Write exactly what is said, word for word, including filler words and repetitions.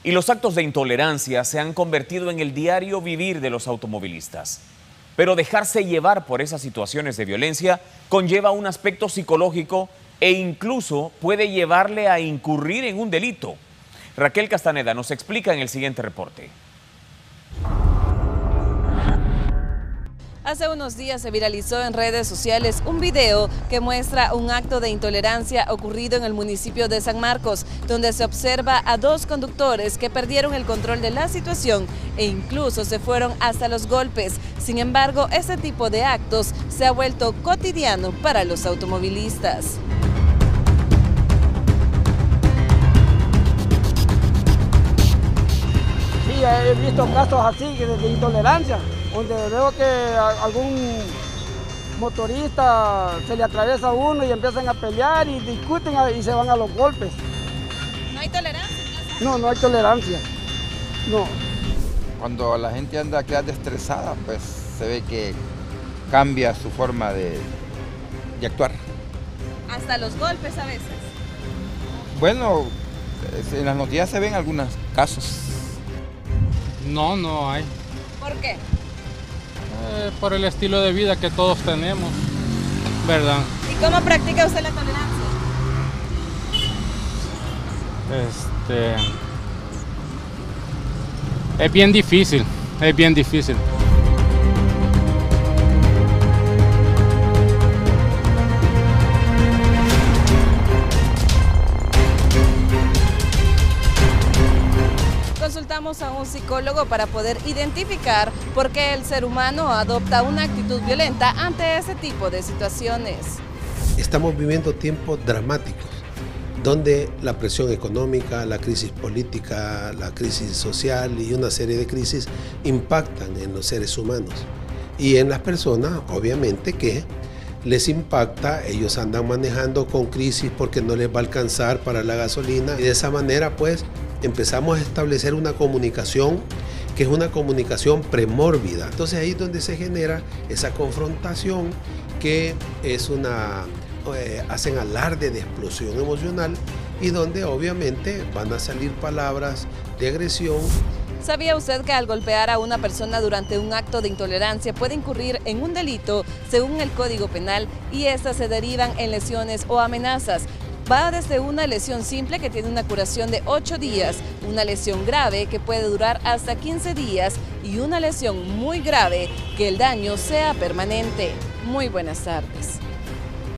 Y los actos de intolerancia se han convertido en el diario vivir de los automovilistas. Pero dejarse llevar por esas situaciones de violencia conlleva un aspecto psicológico e incluso puede llevarle a incurrir en un delito. Raquel Castaneda nos explica en el siguiente reporte. Hace unos días se viralizó en redes sociales un video que muestra un acto de intolerancia ocurrido en el municipio de San Marcos, donde se observa a dos conductores que perdieron el control de la situación e incluso se fueron hasta los golpes. Sin embargo, este tipo de actos se ha vuelto cotidiano para los automovilistas. Sí, he visto casos así de intolerancia, donde veo que algún motorista se le atraviesa a uno y empiezan a pelear y discuten y se van a los golpes. ¿No hay tolerancia? No, no hay tolerancia, no. Cuando la gente anda quedando estresada, pues se ve que cambia su forma de, de actuar. Hasta los golpes a veces. Bueno, en las noticias se ven algunos casos. No, no hay. ¿Por qué? Eh, por el estilo de vida que todos tenemos, ¿verdad? ¿Y cómo practica usted la tolerancia? Este, es bien difícil, es bien difícil. Consultamos a un psicólogo para poder identificar por qué el ser humano adopta una actitud violenta ante ese tipo de situaciones. Estamos viviendo tiempos dramáticos, donde la presión económica, la crisis política, la crisis social y una serie de crisis impactan en los seres humanos. Y en las personas, obviamente, que les impacta, ellos andan manejando con crisis porque no les va a alcanzar para la gasolina y de esa manera pues empezamos a establecer una comunicación que es una comunicación premórbida. Entonces ahí es donde se genera esa confrontación que es una, eh, hacen alarde de explosión emocional y donde obviamente van a salir palabras de agresión. ¿Sabía usted que al golpear a una persona durante un acto de intolerancia puede incurrir en un delito según el Código Penal y estas se derivan en lesiones o amenazas? Va desde una lesión simple que tiene una curación de ocho días, una lesión grave que puede durar hasta quince días y una lesión muy grave que el daño sea permanente. Muy buenas tardes.